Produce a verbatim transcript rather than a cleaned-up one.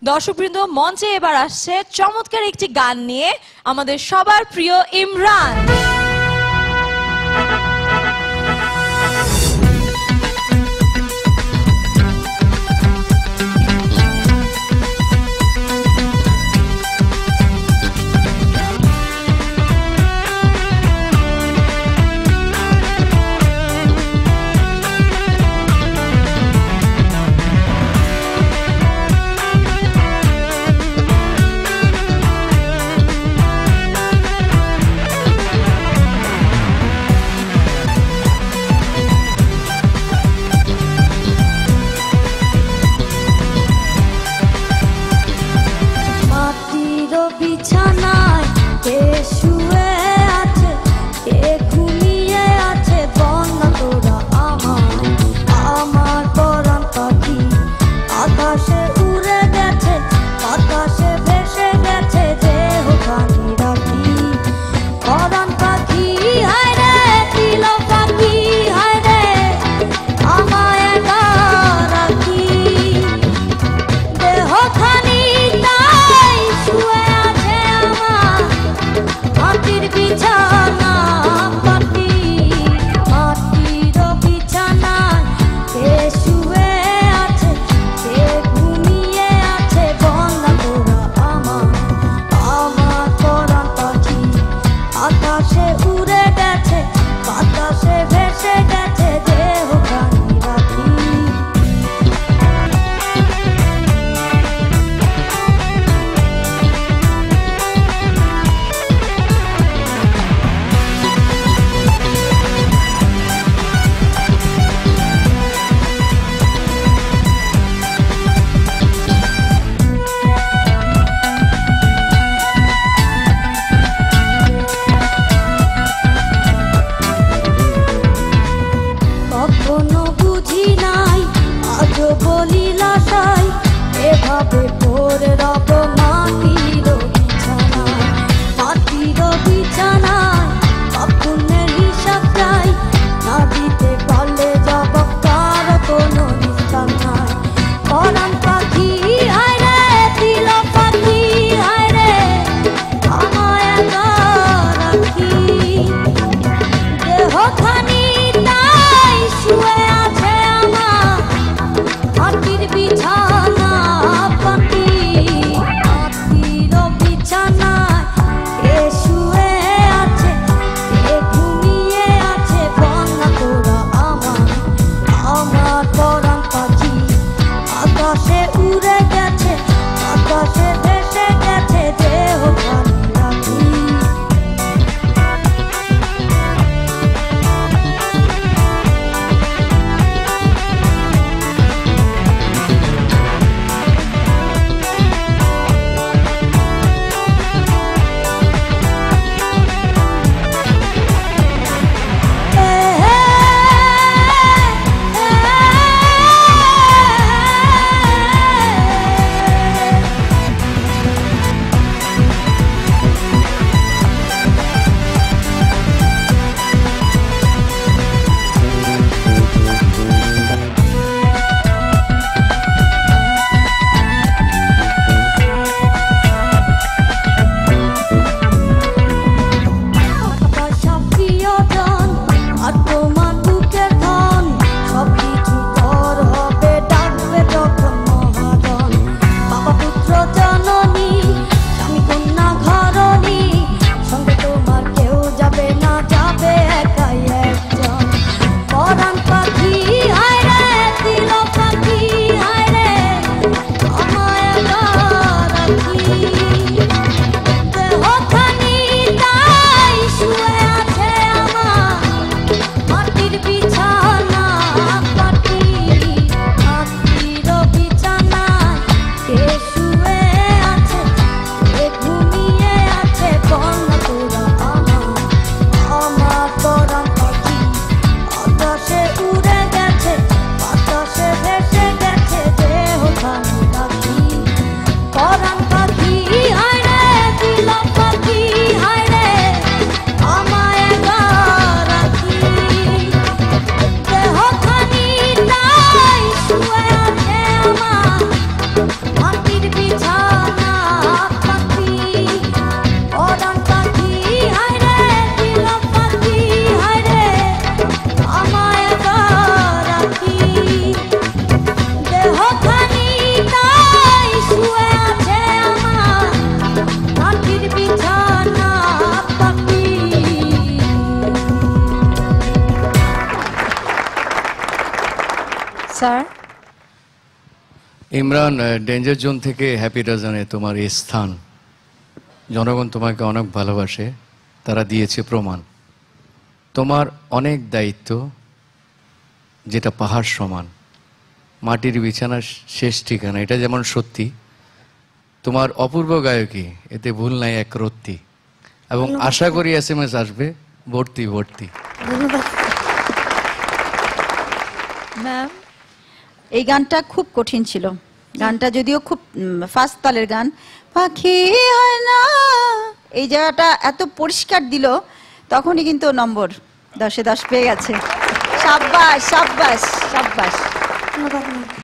দর্শকবৃন্দ মঞ্চে এবার আসছে চমৎকার একটি গান নিয়ে আমাদের সবার প্রিয় Imran. Sir. Imran, danger zone থেকে হ্যাপি ডজনে তোমার এই স্থান, জনগণ তোমাকে অনেক ভালোবাসে, তারা দিয়েছে প্রমাণ। তোমার অনেক দায়িত্ব, যেটা পাহাড় সমান, মাটির বিছানা শেষ ঠিকানা, এটা যেমন সত্যি। তোমার অপূর্ব গায়কী, এতে ভুল নাই এক রত্তি, এবং আশা করি এস এম এস আসবে ভর্তি ভর্তি। ম্যাম, এই গানটা খুব কঠিন ছিল। গানটা যদিও খুব ফাস্ট তালের গান, পাখি হয় না, এই জায়গাটা এত পরিষ্কার দিল, তখনই কিন্তু নম্বর দশে দশ পেয়ে গেছে। সাব্বাস সাব্বাস সাব্বাস।